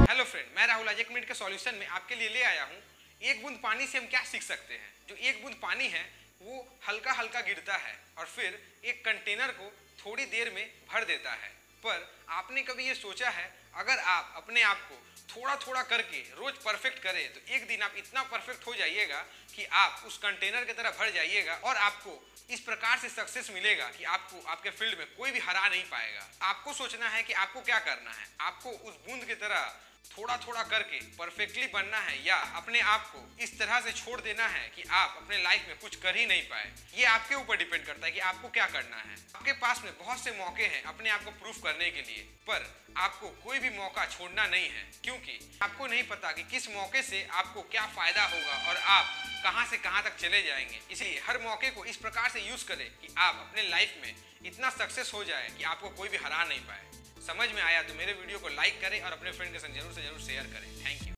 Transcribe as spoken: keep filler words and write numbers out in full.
Hello friend, मैं राहुल आज एक मिनट के सॉल्यूशन में आपके लिए ले आया हूँ। एक बूंद पानी से हम क्या सीख सकते हैं। जो एक बूंद पानी है वो हल्का हल्का गिरता है और फिर एक कंटेनर को थोड़ी देर में भर देता है। पर आपने कभी ये सोचा है, अगर आप अपने आप को थोड़ा थोड़ा करके रोज परफेक्ट करें तो एक दिन आप इतना परफेक्ट हो जाइएगा कि आप उस कंटेनर की तरह भर जाइएगा और आपको इस प्रकार से सक्सेस मिलेगा कि आपको आपके फील्ड में कोई भी हरा नहीं पाएगा। आपको सोचना है कि आपको क्या करना है। आपको उस बूंद की तरह थोड़ा थोड़ा करके परफेक्टली बनना है या अपने आप को इस तरह से छोड़ देना है कि आप अपने लाइफ में कुछ कर ही नहीं पाए। ये आपके ऊपर डिपेंड करता है कि आपको क्या करना है। आपके पास में बहुत से मौके हैं अपने आप को प्रूफ करने के लिए, पर आपको कोई भी मौका छोड़ना नहीं है, क्योंकि आपको नहीं पता कि किस मौके से आपको क्या फायदा होगा और आप कहां से कहां तक चले जाएंगे। इसलिए हर मौके को इस प्रकार से यूज करें कि आप अपने लाइफ में इतना सक्सेस हो जाए कि आपको कोई भी हरा नहीं पाए। समझ में आया तो मेरे वीडियो को लाइक करें और अपने फ्रेंड के संग जरूर से जरूर शेयर करें। Thank you.